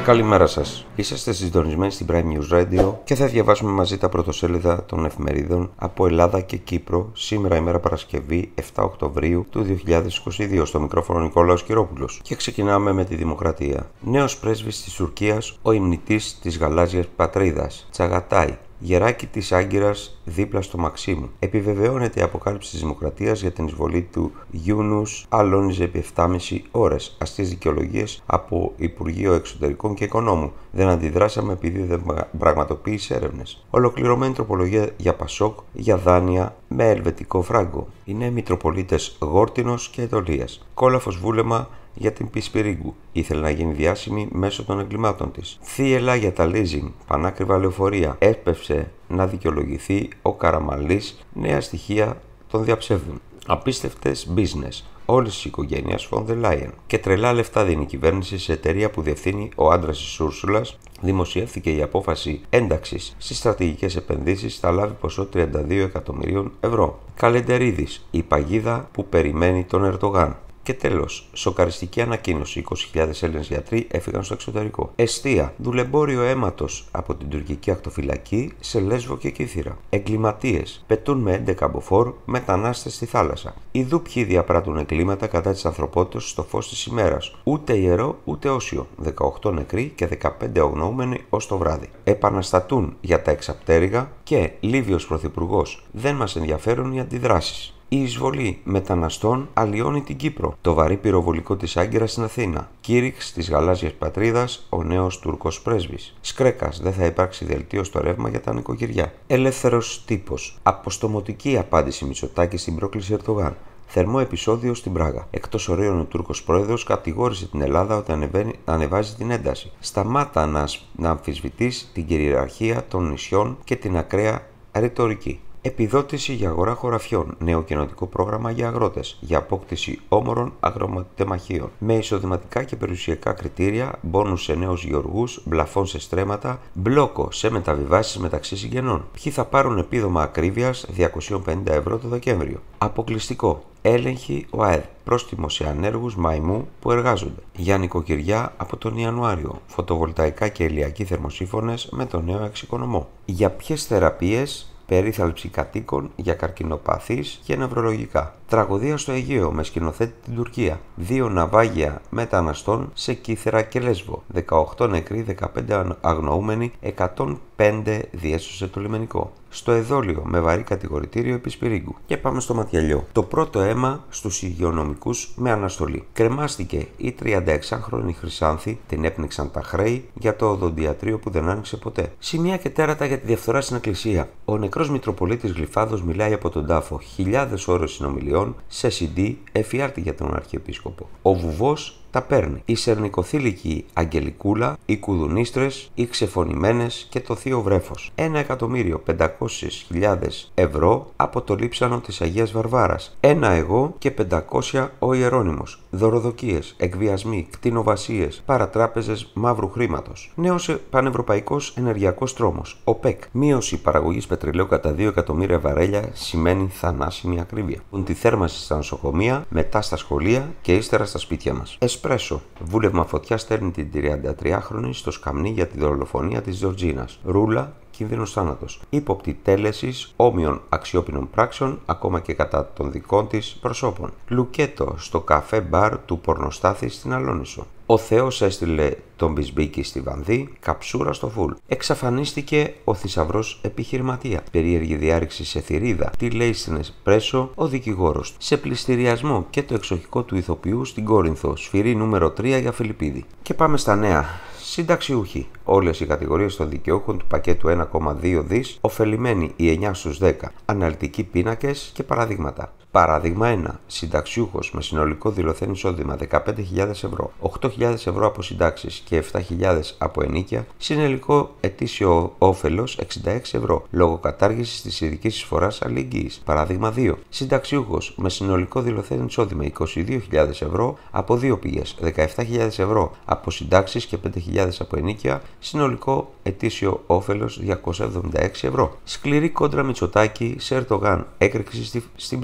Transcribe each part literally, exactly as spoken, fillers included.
Καλημέρα σας. Είσαστε συντονισμένοι στην Prime News Radio και θα διαβάσουμε μαζί τα πρωτοσέλιδα των εφημερίδων από Ελλάδα και Κύπρο σήμερα ημέρα Παρασκευή επτά Οκτωβρίου του δύο χιλιάδες είκοσι δύο. Στο μικρόφωνο Νικόλαος Κυρόπουλος. Και ξεκινάμε με τη Δημοκρατία. Νέος πρέσβης της Τουρκίας, ο υμνητής της γαλάζιας πατρίδας, Τσαγατάι. Γεράκι της Άγκυρας δίπλα στο Μαξίμου. Επιβεβαιώνεται η αποκάλυψη της Δημοκρατίας για την εισβολή του Γιούνους αλώνιζε επί επτά και μισή ώρες. Αστείες δικαιολογίες από Υπουργείο Εξωτερικών και Οικονόμου. Δεν αντιδράσαμε επειδή δεν πραγματοποίησε έρευνες. Ολοκληρωμένη τροπολογία για Πασόκ για δάνεια με ελβετικό φράγκο. Οι νέοι Μητροπολίτες Γόρτινος και Ετωλίας. Κόλαφος βούλεμα για την Πισπυρίγκου. Ήθελε να γίνει διάσημη μέσω των εγκλημάτων της. Θύελα για τα leasing, πανάκριβα λεωφορεία. Έπεψε να δικαιολογηθεί ο Καραμανλής. Νέα στοιχεία τον διαψεύδουν. Απίστευτες business. Όλης της οικογένειας von der Leyen. Και τρελά λεφτά δίνει η κυβέρνηση σε εταιρεία που διευθύνει ο άντρας της Ούρσουλας. Δημοσιεύθηκε η απόφαση ένταξης στις στρατηγικές επενδύσεις, θα λάβει ποσό τριάντα δύο εκατομμυρίων ευρώ. Καλεντερίδης, η παγίδα που περιμένει τον Ερντογάν. Και τέλος, σοκαριστική ανακοίνωση: είκοσι χιλιάδες Έλληνες γιατροί έφυγαν στο εξωτερικό. Εστία, δουλεμπόριο αίματος από την τουρκική ακτοφυλακή σε Λέσβο και Κύθυρα. Εγκληματίες, πετούν με έντεκα μποφόρ μετανάστες στη θάλασσα. Οι δούπιοι διαπράττουν εγκλήματα κατά της ανθρωπότητας στο φως της ημέρας. Ούτε ιερό ούτε όσιο. δεκαοκτώ νεκροί και δεκαπέντε αγνοούμενοι ως το βράδυ. Επαναστατούν για τα εξαπτέρυγα και Λίβιος πρωθυπουργός. Δεν μας ενδιαφέρουν οι αντιδράσεις. Η εισβολή μεταναστών αλλοιώνει την Κύπρο. Το βαρύ πυροβολικό της Άγκυρας στην Αθήνα. Κήρυξ της γαλάζιας πατρίδας, ο νέος Τούρκος πρέσβης. Σκρέκας, δεν θα υπάρξει δελτίο στο ρεύμα για τα νοικοκυριά. Ελεύθερος τύπος. Αποστομωτική απάντηση Μητσοτάκη στην πρόκληση Ερντογάν. Θερμό επεισόδιο στην Πράγα. Εκτός ωραίων, ο Τούρκος πρόεδρος κατηγόρησε την Ελλάδα ότι ανεβαίνει, ανεβάζει την ένταση. Σταμάτα να, να αμφισβητείς την κυριαρχία των νησιών και την ακραία ρητορική. Επιδότηση για αγορά χωραφιών. Νέο κοινοτικό πρόγραμμα για αγρότες. Για απόκτηση όμορων αγροτεμαχίων. Με εισοδηματικά και περιουσιακά κριτήρια. Μπόνους σε νέους γεωργούς. Μπλαφών σε στρέμματα. Μπλόκο σε μεταβιβάσεις μεταξύ συγγενών. Ποιοι θα πάρουν επίδομα ακρίβειας διακόσια πενήντα ευρώ το Δεκέμβριο. Αποκλειστικό. Έλεγχη ο ΑΕΔ. Πρόστιμο σε ανέργους μαϊμού που εργάζονται. Για νοικοκυριά από τον Ιανουάριο. Φωτοβολταϊκά και ηλιακοί θερμοσύφωνες με τον νέο εξοικονομώ. Για ποιες θεραπείες? Περίθαλψη κατοίκων για καρκινοπαθείς και νευρολογικά. Τραγωδία στο Αιγαίο με σκηνοθέτη την Τουρκία. Δύο ναυάγια μεταναστών σε Κύθυρα και Λέσβο. δεκαοκτώ νεκροί, δεκαπέντε αγνοούμενοι, εκατόν πέντε διέσωσε το λιμενικό. Στο Εδόλιο με βαρύ κατηγορητήριο επί Σπυρίγκου. Και πάμε στο ματιαλιό. Το πρώτο αίμα στους υγειονομικούς με αναστολή. Κρεμάστηκε η τριανταεξάχρονη Χρυσάνθη, την έπνιξαν τα χρέη για το οδοντιατρίο που δεν άνοιξε ποτέ. Σημεία και τέρατα για τη διαφθορά στην Εκκλησία. Ο νεκρός Μητροπολίτης Γλυφάδος μιλάει από τον τάφο. Χιλιάδες ώρες συνομιλιών σε σι ντι, εφιάλτη για τον Αρχιεπίσκοπο. Ο βουβός τα παίρνει. Η σερνικοθήλικη Αγγελικούλα, οι κουδουνίστρες, οι ξεφωνημένες και το θείο βρέφος. Ένα εκατομμύριο πεντακόσιες χιλιάδες ευρώ από το λείψανο της Αγίας Βαρβάρας. Ένα εγώ και πεντακόσια ο Ιερώνυμος. Δωροδοκίες, εκβιασμοί, κτηνοβασίες, παρατράπεζες μαύρου χρήματος. Νέος πανευρωπαϊκός ενεργειακός τρόμος. ΟΠΕΚ. Μείωση παραγωγής πετρελαίου κατά δύο εκατομμύρια βαρέλια σημαίνει θανάσιμη ακρίβεια. Πουν τη θέρμανση στα νοσοκομεία, μετά στα σχολεία και ύστερα στα σπίτια μας. Εσπρέσο. Βούλευμα φωτιά στέλνει την τριαντατριάχρονη στο σκαμνί για τη δολοφονία της Τζορτζίνας. Ρούλα. Κίνδυνος θάνατος. Ύποπτη τέλεσης όμοιων αξιόπινων πράξεων, ακόμα και κατά των δικών της προσώπων. Λουκέτο στο καφέ μπαρ του Πορνοστάθη στην Αλόνισο. Ο Θεός έστειλε τον Μπισμπίκη στη Βανδύ, καψούρα στο φουλ. Εξαφανίστηκε ο θησαυρός επιχειρηματία. Περίεργη διάρρηξη σε θηρίδα. Τι λέει στην Εσπρέσο ο δικηγόρος. Σε πληστηριασμό και το εξοχικό του ηθοποιού στην Κόρινθο. Σφυρί νούμερο τρία για Φιλιππίδη. Και πάμε στα νέα. Συνταξιούχοι. Όλες οι κατηγορίες των δικαιούχων του πακέτου ένα κόμμα δύο δις, ωφελημένοι οι εννιά στους δέκα. Αναλυτικοί πίνακες και παραδείγματα. Παράδειγμα ένα. Συνταξιούχος με συνολικό δηλωθέν εισόδημα δεκαπέντε χιλιάδες ευρώ, οκτώ χιλιάδες ευρώ από συντάξεις και επτά χιλιάδες από ενίκια, συνολικό ετήσιο όφελος εξήντα έξι ευρώ, λόγω κατάργησης της ειδικής εισφοράς αλληλεγγύης. Παράδειγμα δύο. Συνταξιούχος με συνολικό δηλωθέν εισόδημα είκοσι δύο χιλιάδες ευρώ από δύο πηγές, δεκαεπτά χιλιάδες ευρώ από συντάξεις και πέντε χιλιάδες από ενίκια, συνολικό ετήσιο όφελος διακόσια εβδομήντα έξι ευρώ. Σκληρή κόντρα Μητσοτάκη σε Ερντογάν, έκρηξη στη, στην Πράγα.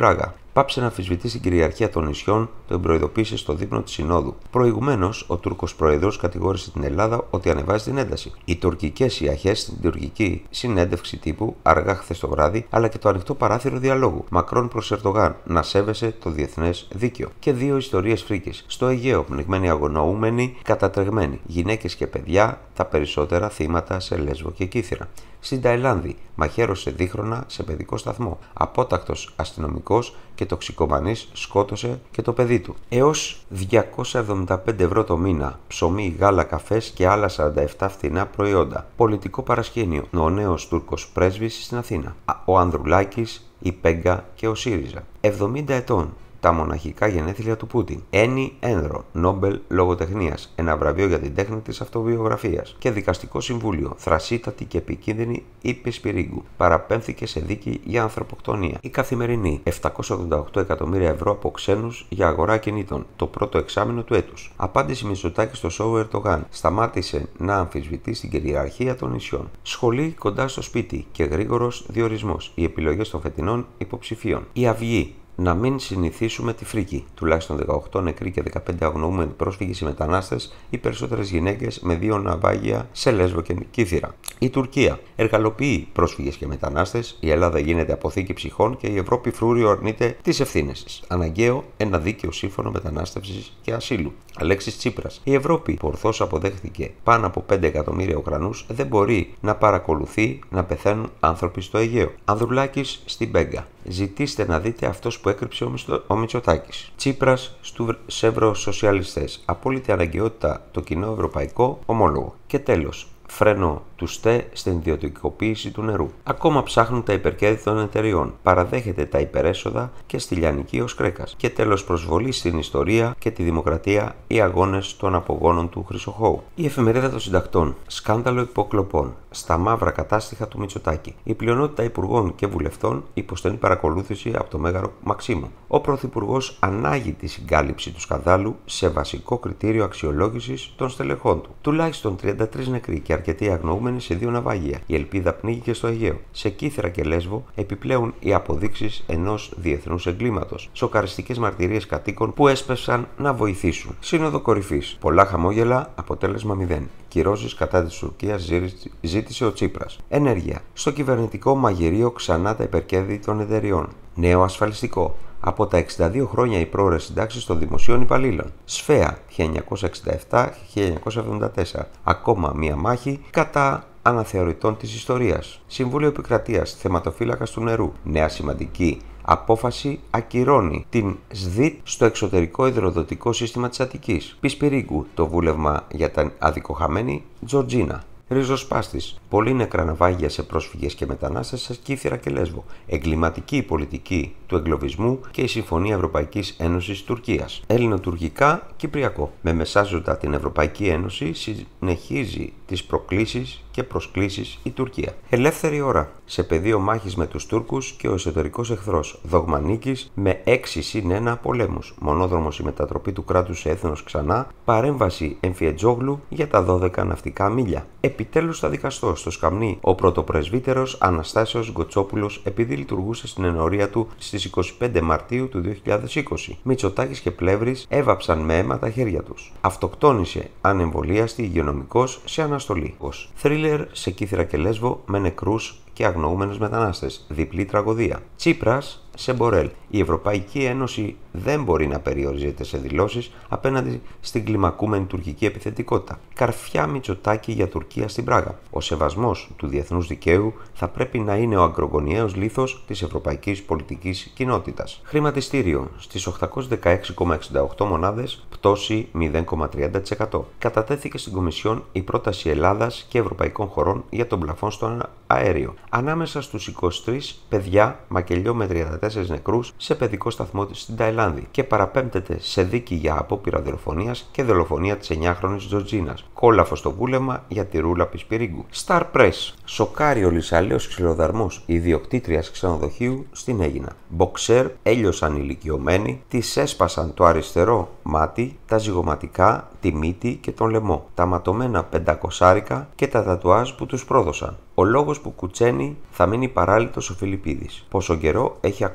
Πάψε να αμφισβητεί την κυριαρχία των νησιών, τον προειδοποίησε στο δείπνο τη Συνόδου. Προηγουμένως, ο Τούρκος Πρόεδρος κατηγόρησε την Ελλάδα ότι ανεβάζει την ένταση. Οι τουρκικές ιαχές στην τουρκική συνέντευξη τύπου αργά χθες το βράδυ, αλλά και το ανοιχτό παράθυρο διαλόγου. Μακρόν προς Ερντογάν να σέβεσαι το διεθνές δίκαιο. Και δύο ιστορίες φρίκης. Στο Αιγαίο, πνιγμένοι αγωναούμενοι, κατατρεγμένοι. Γυναίκες και παιδιά, τα περισσότερα θύματα σε Λέσβο και Κύθυρα. Στην Ταϊλάνδη, μαχαίρωσε δίχρονα σε παιδικό σταθμό. Απότακτος αστυνομικός και τοξικομανής σκότωσε και το παιδί του. Έως διακόσια εβδομήντα πέντε ευρώ το μήνα, ψωμί, γάλα, καφές και άλλα σαράντα επτά φθηνά προϊόντα. Πολιτικό παρασκήνιο. Ο νέος Τούρκος πρέσβης στην Αθήνα. Ο Ανδρουλάκης, η Πέγκα και ο ΣΥΡΙΖΑ. εβδομήντα ετών. Τα μοναχικά γενέθλια του Πούτιν. Ένι Ένδρο, Νόμπελ Λογοτεχνίας, ένα βραβείο για την τέχνη της αυτοβιογραφίας. Και δικαστικό συμβούλιο, θρασίτατη και επικίνδυνη η Πισπυρίγκου. Παραπέμφθηκε σε δίκη για ανθρωποκτονία. Η Καθημερινή, επτακόσια ογδόντα οκτώ εκατομμύρια ευρώ από ξένους για αγορά κινήτων, το πρώτο εξάμηνο του έτους. Απάντηση Μητσοτάκη στο σόου Ερντογάν. Σταμάτησε να αμφισβητεί στην κυριαρχία των νησιών. Σχολή κοντά στο σπίτι και γρήγορος διορισμός. Οι επιλογές των φετινών υποψηφίων. Η Αυγή. Να μην συνηθίσουμε τη φρίκη. Τουλάχιστον δεκαοκτώ νεκροί και δεκαπέντε αγνοούμενοι πρόσφυγες ή μετανάστες, οι περισσότερες γυναίκες με δύο ναυάγια σε Λέσβο και Κύθυρα. Η Τουρκία εργαλοποιεί πρόσφυγες και μετανάστες, η Ελλάδα γίνεται αποθήκη ψυχών και η Ευρώπη φρούριο αρνείται τις ευθύνες της. Αναγκαίο ένα δίκαιο σύμφωνο μετανάστευσης και ασύλου. Αλέξης Τσίπρας. Η Ευρώπη που ορθώς αποδέχθηκε πάνω από πέντε εκατομμύρια Ουκρανούς δεν μπορεί να παρακολουθεί να πεθαίνουν άνθρωποι στο Αιγαίο. Ανδρουλάκης στην Πέγκα. Ζητήστε να δείτε αυτός που έκρυψε ο, Μισθο... ο Μητσοτάκης. Τσίπρας στους ευρωσοσιαλιστές. Απόλυτη αναγκαιότητα το κοινό ευρωπαϊκό ομόλογο. Και τέλος. Φρένο του ΣΤΕ στην ιδιωτικοποίηση του νερού. Ακόμα ψάχνουν τα υπερκέρδη των εταιριών. Παραδέχεται τα υπερέσοδα και στη λιανική ως κρέκας. Και τέλος προσβολή στην ιστορία και τη δημοκρατία οι αγώνες των απογόνων του Χρυσοχώου. Η εφημερίδα των συντακτών. Σκάνδαλο υποκλοπών. Στα μαύρα κατάστοιχα του Μητσοτάκη. Η πλειονότητα υπουργών και βουλευτών υποστέλνει παρακολούθηση από το Μέγαρο Μαξίμου. Ο Πρωθυπουργός ανάγει τη συγκάλυψη του σκανδάλου σε βασικό κριτήριο αξιολόγησης των στελεχών του. Τουλάχιστον τριάντα τρεις νεκροί και αρκετοί αγνοούμενοι σε δύο ναυάγια. Η ελπίδα πνίγηκε στο Αιγαίο. Σε Κύθυρα και Λέσβο επιπλέον οι αποδείξεις ενός διεθνούς εγκλήματος. Σοκαριστικές μαρτυρίες κατοίκων που έσπευσαν να βοηθήσουν. Σύνοδο κορυφής. Πολλά χαμόγελα, αποτέλεσμα μηδέν. Κυρώσεις κατά της Τουρκίας ζήτησε ο Τσίπρας. Ενέργεια. Στο κυβερνητικό μαγειρίο ξανά τα υπερκέρδη των εταιριών. Νέο ασφαλιστικό. Από τα εξήντα δύο χρόνια οι πρόορες συντάξεις των δημοσίων υπαλλήλων. Σφαία χίλια εννιακόσια εξήντα επτά με χίλια εννιακόσια εβδομήντα τέσσερα. Ακόμα μία μάχη κατά αναθεωρητών της ιστορίας. Συμβούλιο Επικρατείας, θεματοφύλακας του νερού. Νέα σημαντική απόφαση ακυρώνει την ΣΔΙΤ στο εξωτερικό υδροδοτικό σύστημα της Αττικής. Πισπυρίγκου, το βούλευμα για την αδικοχαμένη Τζορτζίνα. Ριζοσπάστης. Πολύ νεκρά ναυάγια σε πρόσφυγες και μετανάστες σε Κύθυρα και Λέσβο. Εγκληματική πολιτική του εγκλωβισμού και η Συμφωνία Ευρωπαϊκής Ένωσης Τουρκίας. Έλληνο-τουρκικά, κυπριακό. Με μεσάζοντα την Ευρωπαϊκή Ένωση συνεχίζει τις προκλήσεις και προσκλήσεις η Τουρκία. Ελεύθερη ώρα. Σε πεδίο μάχης με τους Τούρκους και ο εσωτερικός εχθρός. Δόγμα νίκης με έξι συν ένα πολέμους. Μονόδρομος η μετατροπή του κράτους σε έθνος ξανά. Παρέμβαση Εμφιετζόγλου για τα δώδεκα ναυτικά μίλια. Επιτέλους θα δικαστώ στο Σκαμνί ο πρωτοπρεσβύτερος Αναστάσιος Γκοτσόπουλος επειδή λειτουργούσε στην ενορία του στις είκοσι πέντε Μαρτίου του δύο χιλιάδες είκοσι. Μητσοτάκης και Πλεύρης έβαψαν με αίμα τα χέρια τους. Αυτοκτόνησε ανεμβολίαστη υγειονομικός σε αναστολή. Θρίλερ σε Κύθυρα και Λέσβο με νεκρούς και αγνοούμενους μετανάστες. Διπλή τραγωδία. Τσίπρας σε μπορέλ. Η Ευρωπαϊκή Ένωση δεν μπορεί να περιορίζεται σε δηλώσεις απέναντι στην κλιμακούμενη τουρκική επιθετικότητα. Καρφιά Μητσοτάκη για Τουρκία στην Πράγα. Ο σεβασμός του διεθνούς δικαίου θα πρέπει να είναι ο ακρογωνιαίος λίθος της ευρωπαϊκής πολιτικής κοινότητας. Χρηματιστήριο. Στις οκτακόσιες δεκαέξι κόμμα εξήντα οκτώ μονάδες, πτώση μηδέν κόμμα τριάντα τοις εκατό. Κατατέθηκε στην Κομισιόν η πρόταση Ελλάδας και ευρωπαϊκών χωρών για τον πλαφόν στο αέριο. Ανάμεσα στους είκοσι τρεις παιδιά, μακελιό με τριάντα τέσσερις νεκρούς σε παιδικό σταθμό στην Ταϊλάνδη και παραπέμπτεται σε δίκη για απόπειρα δολοφονίας και δολοφονία της εννιάχρονης Τζορτζίνας. Κόλαφο στο βούλευμα για τη Ρούλα Πισπυρίγκου. Star Press. Σοκάρει ο Λυσαλέος ξυλοδαρμός ιδιοκτήτριας ξενοδοχείου στην Αίγινα. Μποξέρ έλειωσαν ηλικιωμένοι, της έσπασαν το αριστερό μάτι, τα ζυγωματικά, τη μύτη και τον λαιμό, τα ματωμένα πεντακοσάρικα και τα τατουάζ που τους πρόδωσαν. Ο λόγος που κουτσένει θα μείνει παράλυτος ο Φιλιππίδης. Πόσο καιρό έχει ακόμα.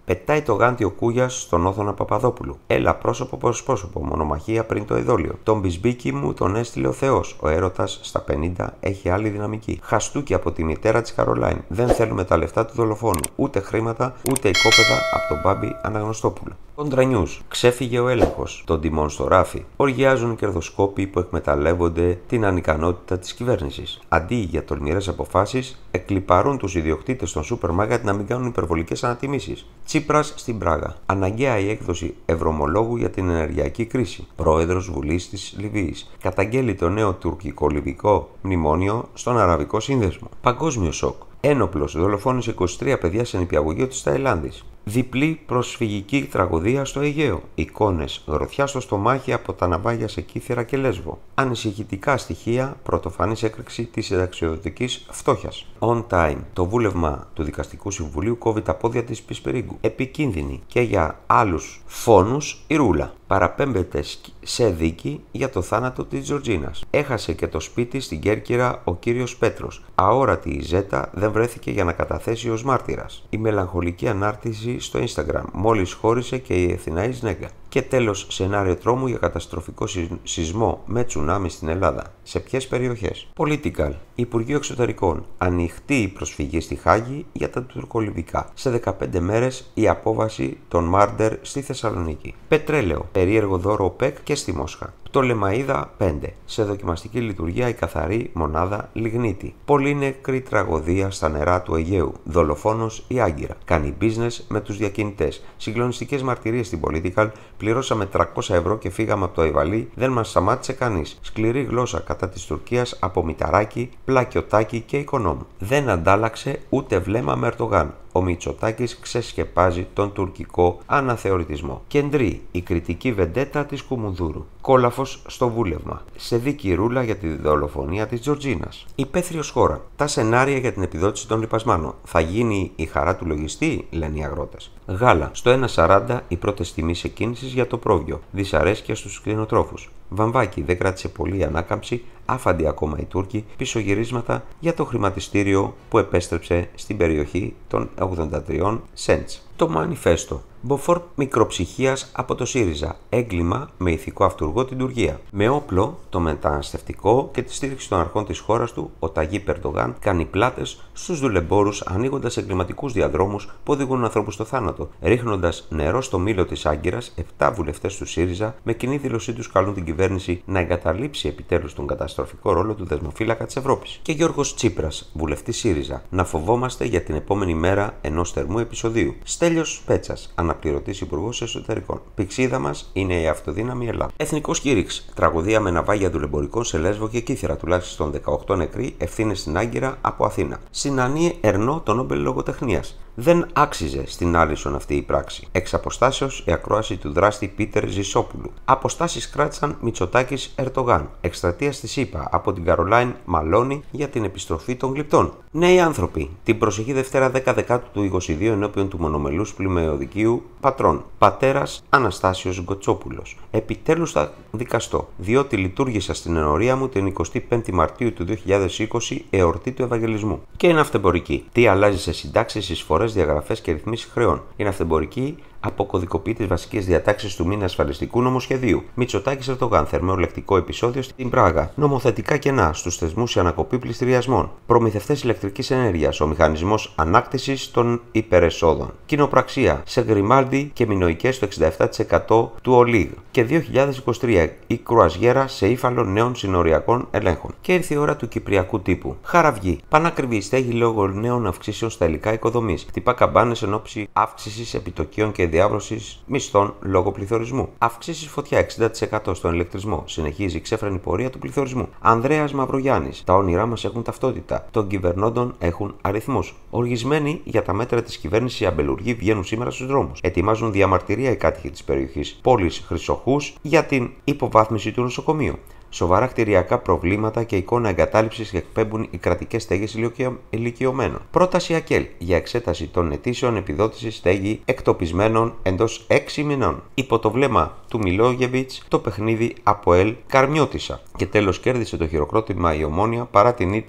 Πετάει το γάντι ο Κούγιας στον Όθωνα Παπαδόπουλου. Έλα πρόσωπο προς πρόσωπο, μονομαχία πριν το ειδόλιο. Τον μπισμπίκι μου τον έστειλε ο Θεός. Ο έρωτας στα πενήντα έχει άλλη δυναμική. Χαστούκι από τη μητέρα της Καρολάιν. Δεν θέλουμε τα λεφτά του δολοφόνου. Ούτε χρήματα, ούτε οικόπεδα από τον Μπάμπη Αναγνωστόπουλο. Κοντρανιούς. Ξέφυγε ο έλεγχος των τιμών στο ράφι. Οργιάζουν οι κερδοσκόποι που εκμεταλλεύονται την ανικανότητα της κυβέρνησης. Αντί για τολμηρές αποφάσεις, εκλιπαρούν τους ιδιοκτήτες των σούπερ μάρκετ να μην κάνουν υπερβολικές ανατιμήσεις. Τσίπρας στην Πράγα. Αναγκαία η έκδοση ευρωομολόγου για την ενεργειακή κρίση. Πρόεδρος Βουλής της Λιβύης. Καταγγέλει το νέο τουρκικό-λιβικό μνημόνιο στον Αραβικό Σύνδεσμο. Παγκόσμιο σοκ. Ένοπλος δολοφόνησε είκοσι τρία παιδιά σε νηπιαγωγείο της Ταϊλάνδης. Διπλή προσφυγική τραγωδία στο Αιγαίο. Εικόνες γροθιά στο στομάχι από τα ναυάγια σε Κύθυρα και Λέσβο. Ανησυχητικά στοιχεία πρωτοφανής έκρηξη της συνταξιοδοτικής φτώχειας. On time. Το βούλευμα του Δικαστικού Συμβουλίου κόβει τα πόδια της Πισπυρίγκου. Επικίνδυνη και για άλλους φόνους η Ρούλα. Παραπέμπεται σε δίκη για το θάνατο της Τζορτζίνας. Έχασε και το σπίτι στην Κέρκυρα ο κύριος Πέτρος. Αόρατη η Ζέτα δεν βρέθηκε για να καταθέσει ως μάρτυρας. Η μελαγχολική ανάρτηση στο Instagram. Μόλις χώρισε και η Εθναής Νέγκα. Και τέλος, σενάριο τρόμου για καταστροφικό σεισμό με τσουνάμι στην Ελλάδα. Σε ποιες περιοχές? Political. Υπουργείο Εξωτερικών. Ανοιχτή η προσφυγή στη Χάγη για τα τουρκολιβικά. Σε δεκαπέντε μέρες η απόβαση των Μάρντερ στη Θεσσαλονίκη. Πετρέλαιο. Περίεργο δώρο ΟΠΕΚ και στη Μόσχα. Πτολεμαΐδα πέντε. Σε δοκιμαστική λειτουργία η καθαρή μονάδα λιγνίτη. Πολύνεκρη τραγωδία στα νερά του Αιγαίου. Δολοφόνος η Άγκυρα. Κάνει business με τους διακινητές. Συγκλονιστικές μαρτυρίες στην Political. Πληρώσαμε τριακόσια ευρώ και φύγαμε από το Αϊβαλί. Δεν μας σταμάτησε κανείς. Σκληρή γλώσσα κατά της Τουρκίας από Μηταράκη, Πλακιωτάκη και Οικονόμου. Δεν αντάλλαξε ούτε βλέμμα με Ερντογάν. Ο Μητσοτάκης ξεσκεπάζει τον τουρκικό αναθεωρητισμό. Κεντρή, η κριτική βεντέτα της Κουμουνδούρου. Κόλαφος στο βούλευμα. Σε δίκη Ρούλα για τη δολοφονία της Τζορτζίνας. Υπαίθριος χώρα. Τα σενάρια για την επιδότηση των λιπασμάτων. Θα γίνει η χαρά του λογιστή, λένε οι αγρότες. Γάλα. Στο ένα σαράντα οι πρώτες τιμές εκκίνησης για το πρόβιο. Δυσαρέσκεια στους κτηνοτρόφους. Βαμβάκι. Δεν κράτησε πολύ η ανάκαμψη. Άφαντοι ακόμα οι Τούρκοι. Πισωγυρίσματα για το χρηματιστήριο που επέστρεψε στην περιοχή των ογδόντα τρία cents. Το μανιφέστο. Μποφόρ μικροψυχίας από το ΣΥΡΙΖΑ. Έγκλημα με ηθικό αυτούργο την Τουρκία. Με όπλο το μεταναστευτικό και τη στήριξη των αρχών της χώρας του, ο Ταγίπ Ερντογάν κάνει πλάτες στους δουλεμπόρους, ανοίγοντας εγκληματικούς διαδρόμους που οδηγούν ανθρώπους στο θάνατο. Ρίχνοντας νερό στο μήλο της Άγκυρας, επτά βουλευτές του ΣΥΡΙΖΑ με κοινή δήλωσή τους καλούν την κυβέρνηση να εγκαταλείψει επιτέλους τον καταστροφικό ρόλο του δεσμοφύλακα της Ευρώπης. Και Γιώργος Τσίπρας, βουλευτής ΣΥΡΙΖΑ, να φοβόμαστε για την επόμενη μέρα ενός θερμού επεισοδίου. Στέλιος Πέτσας, αναπληρωτής υπουργός εσωτερικών. Πηξίδα μας είναι η αυτοδύναμη Ελλάδα. Εθνικός κήρυξ. Τραγωδία με ναυάγια δουλεμπορικών σε Λέσβο και Κύθυρα. Τουλάχιστον δεκαοκτώ νεκροί, ευθύνες στην Άγκυρα από Αθήνα. Συνανεί Ερνό το Νόμπελ Λογοτεχνίας. Δεν άξιζε στην Άλισον αυτή η πράξη. Εξ αποστάσεως η ακρόαση του δράστη Πίτερ Ζησόπουλου. Αποστάσεις κράτησαν Μητσοτάκης Ερντογάν. Εκστρατεία στη ΣΥΠΑ από την Καρολάιν Μαλόνι για την επιστροφή των γλυπτών. Νέοι άνθρωποι. Την προσεχή Δευτέρα δέκα Δεκάτου του είκοσι δύο ενώπιον του μονομελούς πλημμυρωδικείου πατρών. Πατέρας Αναστάσιος Γκοτσόπουλος. Επιτέλους θα δικαστώ, διότι λειτουργήσα στην ενορία μου την εικοστή πέμπτη Μαρτίου του δύο χιλιάδες είκοσι, εορτή του Ευαγγελισμού. Και είναι αυτεμπορική. Τι αλλάζει σε συντάξεις, εισφορές, διαγραφές και ρυθμίσεις χρεών. Είναι αυτεμπορική. Αποκωδικοποιεί τις βασικές διατάξεις του μη ασφαλιστικού νομοσχεδίου. Μητσοτάκης Ερντογάν, θερμαίο λεκτικό επεισόδιο στην Πράγα. Νομοθετικά κενά στους θεσμούς για ανακοπή πληστηριασμών. Προμηθευτές ηλεκτρικής ενέργειας. Ο μηχανισμός ανάκτησης των υπερεσόδων. Κοινοπραξία σε Γκριμάλντι και μινοϊκές στο εξήντα επτά τοις εκατό του ΟΛΙΓ. Και δύο χιλιάδες είκοσι τρία η κρουαζιέρα σε ύφαλο νέων συνοριακών ελέγχων. Και ήρθε η ώρα του κυπριακού τύπου. Χαραυγή. Πανάκριβη στέγη λόγω νέων αυξήσεων στα υλικά οικοδομής. Χτυπά καμπάνες εν ώψη αύξησης επιτοκίων και διάβρωσης μισθών λόγω πληθωρισμού. Αυξήσεις φωτιά εξήντα τοις εκατό στον ηλεκτρισμό. Συνεχίζει η ξέφρενη πορεία του πληθωρισμού. Ανδρέας Μαυρογιάννης. Τα όνειρά μας έχουν ταυτότητα. Των κυβερνώντων έχουν αριθμούς. Οργισμένοι για τα μέτρα της κυβέρνησης οι αμπελουργοί βγαίνουν σήμερα στους δρόμους. Ετοιμάζουν διαμαρτυρία οι κάτοικοι της περιοχής πόλης Χρυσοχούς για την υποβάθμιση του νοσοκομείου. Σοβαρά κτηριακά προβλήματα και εικόνα εγκατάλειψης εκπέμπουν οι κρατικές στέγες ηλικιωμένων. Πρόταση ΑΚΕΛ για εξέταση των αιτήσεων επιδότησης στέγη εκτοπισμένων εντός έξι μηνών. Υπό το βλέμμα του Μιλόγεβιτς το παιχνίδι ΑΠΟΕΛ Καρμιώτισσα. Και τέλος κέρδισε το χειροκρότημα η Ομόνια παρά την ήττα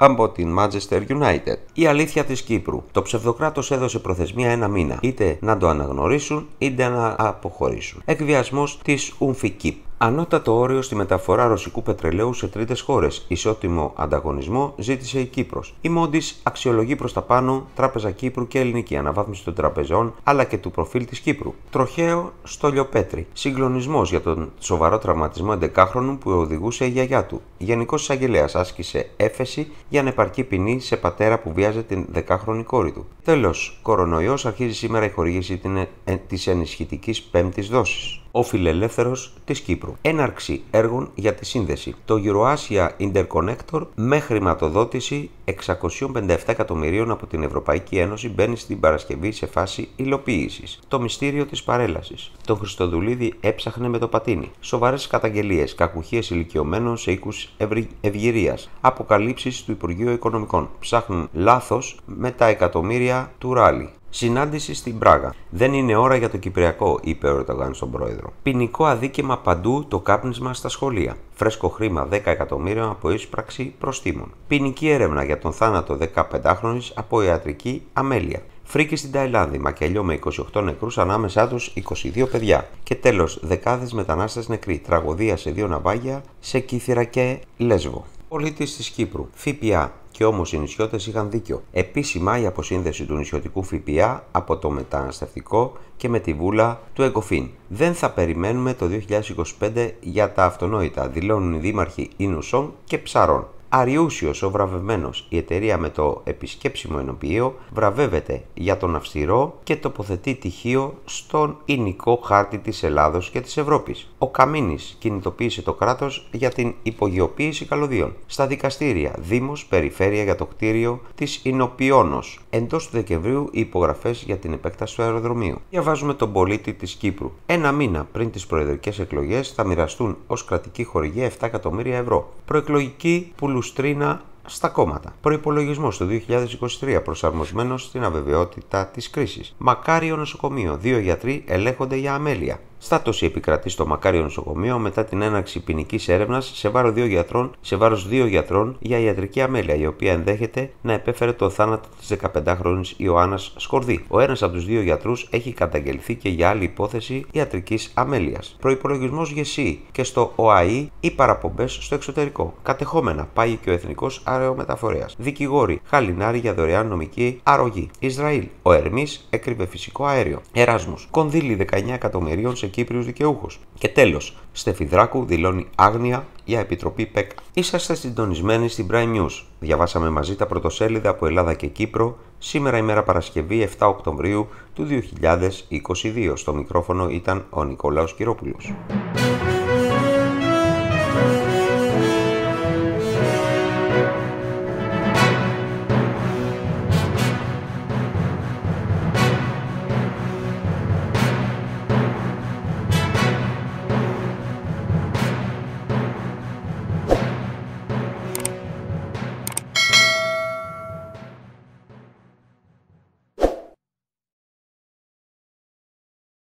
από την Manchester United. Η αλήθεια της Κύπρου. Το ψευδοκράτος έδωσε προθεσμία ένα μήνα, είτε να το αναγνωρίσουν είτε να αποχωρήσουν. Εκβιασμός της Umfikip. Ανώτατο όριο στη μεταφορά ρωσικού πετρελαίου σε τρίτες χώρες. Ισότιμο ανταγωνισμό ζήτησε η Κύπρος. Η Moody's αξιολογεί προς τα πάνω Τράπεζα Κύπρου και Ελληνική αναβάθμιση των τραπεζών αλλά και του προφίλ της Κύπρου. Τροχαίο στο Λιοπέτρι. Συγκλονισμός για τον σοβαρό τραυματισμό έντεκάχρονου που οδηγούσε η γιαγιά του. Γενικός Εισαγγελέας άσκησε έφεση για ανεπαρκή ποινή σε πατέρα που βίαζε την δεκάχρονη κόρη του. Τέλος, κορονοϊός, αρχίζει σήμερα η χορήγηση της ενισχυτικής πέμπτης δόσης. Ο φιλελεύθερος της Κύπρου. Έναρξη έργων για τη σύνδεση. Το Euroasia Interconnector με χρηματοδότηση εξακόσια πενήντα επτά εκατομμυρίων από την Ευρωπαϊκή Ένωση μπαίνει στην Παρασκευή σε φάση υλοποίησης. Το μυστήριο της παρέλασης. Τον Χριστοδουλίδη έψαχνε με το πατίνι. Σοβαρές καταγγελίες. Κακουχίες ηλικιωμένων σε οίκους ευγυρίας. Αποκαλύψεις του Υπουργείου Οικονομικών. Ψάχνουν λάθος με τα εκατομμύρια του ράλι. Συνάντηση στην Πράγα. Δεν είναι ώρα για το Κυπριακό, είπε ο Ερντογάν στον πρόεδρο. Ποινικό αδίκημα παντού το κάπνισμα στα σχολεία. Φρέσκο χρήμα δέκα εκατομμύρια από εισπράξη προστίμων. Ποινική έρευνα για τον θάνατο δεκαπεντάχρονης από ιατρική αμέλεια. Φρίκη στην Ταϊλάνδη, μακελιό με είκοσι οκτώ νεκρούς, ανάμεσά τους είκοσι δύο παιδιά. Και τέλος, δεκάδες μετανάστες νεκροί. Τραγωδία σε δύο ναυάγια, σε Κύθυρα και Λέσβο. Πολίτης της Κύπρου. ΦΠΑ. Και όμως οι νησιώτες είχαν δίκιο. Επίσημα η αποσύνδεση του νησιωτικού ΦΠΑ από το μεταναστευτικό και με τη βούλα του ΕΚΟΦΗΝ. Δεν θα περιμένουμε το δύο χιλιάδες είκοσι πέντε για τα αυτονόητα, δηλώνουν οι δήμαρχοι Ινουσών και Ψαρών. Αριούσιος ο βραβευμένος. Η εταιρεία με το επισκέψιμο ενοποιείο βραβεύεται για τον αυστηρό και τοποθετεί τυχείο στον ηνικό χάρτη της Ελλάδος και της Ευρώπης. Ο Καμίνης κινητοποίησε το κράτος για την υπογειοποίηση καλωδίων. Στα δικαστήρια, Δήμος, Περιφέρεια για το κτίριο της Ινοποιώνος. Εντός του Δεκεμβρίου οι υπογραφές για την επέκταση του αεροδρομίου. Διαβάζουμε τον πολίτη της Κύπρου. Ένα μήνα πριν τις προεδρικές εκλογές θα μοιραστούν ως κρατική χορηγία επτά εκατομμύρια ευρώ. Προεκλογική πουλουστρίνα στα κόμματα. Προϋπολογισμός του δύο χιλιάδες είκοσι τρία προσαρμοσμένος στην αβεβαιότητα της κρίσης. Μακάριο νοσοκομείο. Δύο γιατροί ελέγχονται για αμέλεια. Στάτωση επικρατεί στο Μακάριο νοσοκομείο μετά την έναρξη ποινικής έρευνας σε βάρος δύο γιατρών, σε βάρος δύο γιατρών για ιατρική αμέλεια, η οποία ενδέχεται να επέφερε τον θάνατο της δεκαπεντάχρονης Ιωάννας Σκορδή. Ο ένας από τους δύο γιατρούς έχει καταγγελθεί και για άλλη υπόθεση ιατρικής αμέλειας. Προϋπολογισμός ΓΕΣΥ και στο ΟΑΗ ή παραπομπές στο εξωτερικό. Κατεχόμενα πάει και ο Εθνικός Αερομεταφορέας. Δικηγόροι χαλινάρι για δωρεάν νομική αρρωγή. Ισραήλ. Ο Ερμής έκρυβε φυσικό αέριο. Εράσμους. Κονδύλι δεκαεννέα εκατομμυρίων σε Κύπριους δικαιούχους. Και τέλος, Στεφιδράκου δηλώνει άγνοια για Επιτροπή ΠΕΚΑ. Είσαστε συντονισμένοι στην Prime News. Διαβάσαμε μαζί τα πρωτοσέλιδα από Ελλάδα και Κύπρο, σήμερα ημέρα Παρασκευή επτά Οκτωβρίου του δύο χιλιάδες είκοσι δύο. Στο μικρόφωνο ήταν ο Νικόλαος Κυρόπουλος.